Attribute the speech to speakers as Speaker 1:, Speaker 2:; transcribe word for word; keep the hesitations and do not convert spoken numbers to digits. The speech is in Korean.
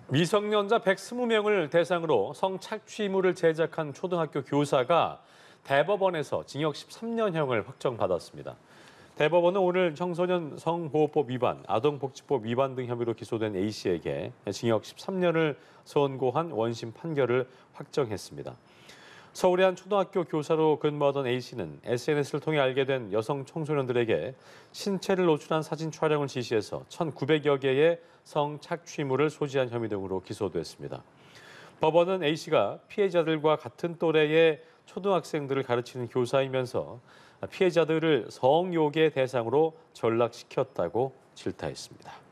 Speaker 1: 미성년자 백이십 명을 대상으로 성착취물을 제작한 초등학교 교사가 대법원에서 징역 십삼 년형을 확정받았습니다. 대법원은 오늘 청소년 성보호법 위반, 아동복지법 위반 등 혐의로 기소된 A씨에게 징역 십삼 년을 선고한 원심 판결을 확정했습니다. 서울의 한 초등학교 교사로 근무하던 A씨는 에스엔에스를 통해 알게 된 여성 청소년들에게 신체를 노출한 사진 촬영을 지시해서 천구백여 개의 성착취물을 소지한 혐의 등으로 기소됐습니다. 법원은 A씨가 피해자들과 같은 또래의 초등학생들을 가르치는 교사이면서 피해자들을 성욕의 대상으로 전락시켰다고 질타했습니다.